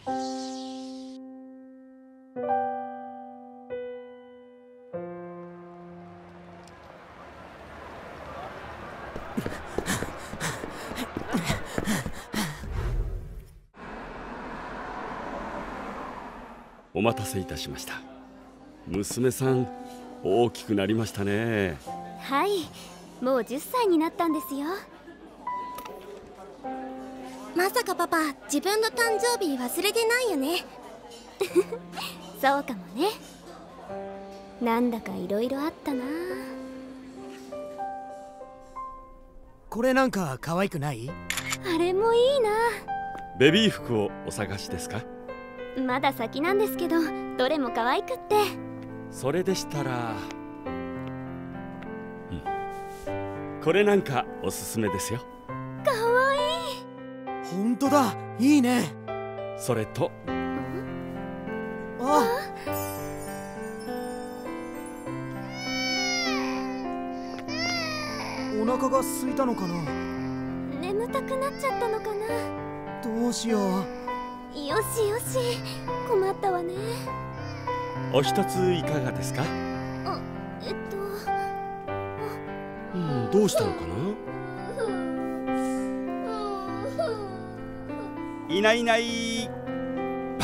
お待たせいたしました。娘さん、大きくなりましたね。 はい、もう10歳になったんですよ。 まさかパパ、自分の誕生日忘れてないよね。 そうかもね。なんだかいろいろあったな。 これなんか可愛くない？ あれもいいな。 ベビー服をお探しですか？ まだ先なんですけど、どれも可愛くって。 それでしたら、これなんかおすすめですよ。 かわいい。 本当だ、いいね。 それと、 あ、お腹が空いたのかな。 眠たくなっちゃったのかな。 どうしよう。 よしよし、困ったわね。 お一ついかがですか？どうしたのかな。いないいない。パ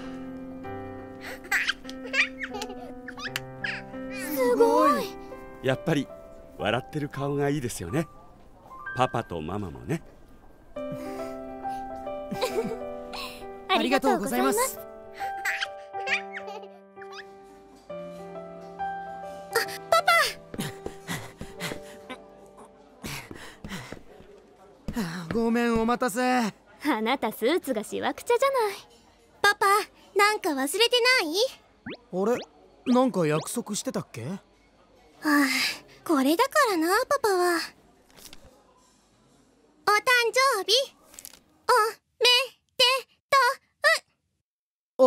ー。すごい。 やっぱり笑ってる顔がいいですよね。パパとママもね。 ありがとうございます。 パパ。 ごめん、お待たせ。 あなたスーツがしわくちゃじゃない。 パパ、なんか忘れてない？ あれ、なんか約束してたっけ？ はあ、これだからな、パパは。お誕生日おめでとう。 あ、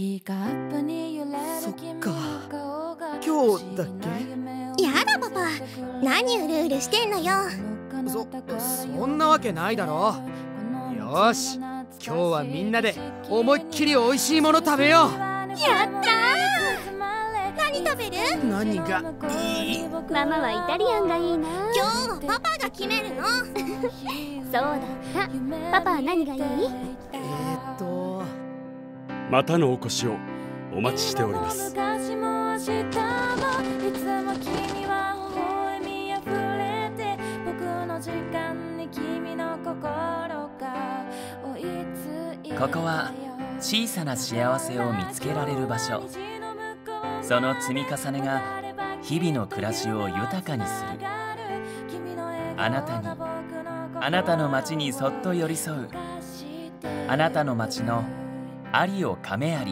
そっか、今日だっけ？ やだパパ、何うるうるしてんのよ。 そんなわけないだろ。よし、今日はみんなで思いっきり美味しいもの食べよう。 やったー。何食べる？ 何がいい？ ママはイタリアンがいいな。 今日はパパが決めるの。 そうだった。パパは何がいい？ またのお越しをお待ちしております。 ここは小さな幸せを見つけられる場所。その積み重ねが日々の暮らしを豊かにする。あなたに、あなたの街にそっと寄り添う、あなたの街のありを亀有。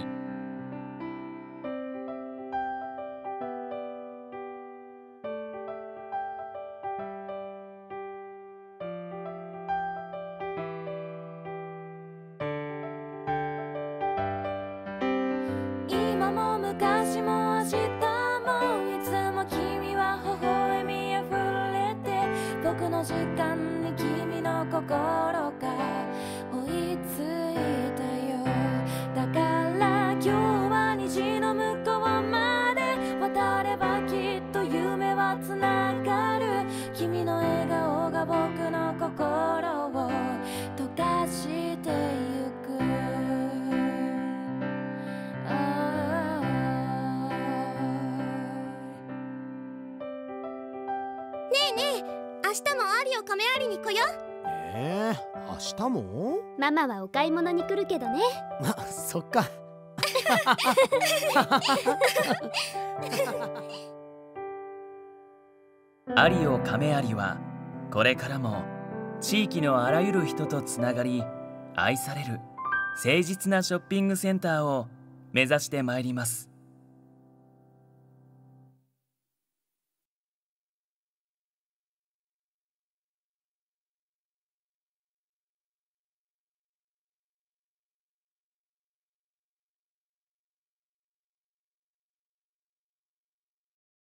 今も昔も明日もいつも君は微笑みあふれて、僕の時間に君の心が追いついたよ。だから今日は虹の向こうまで渡ればきっと夢はつながる。君の笑顔が僕の心を溶かしてゆく。 明日もアリを亀有に来よ。 明日も？ ママはお買い物に来るけどね。 そっか。 アリオ亀有はこれからも地域のあらゆる人とつながり愛される誠実なショッピングセンターを目指してまいります。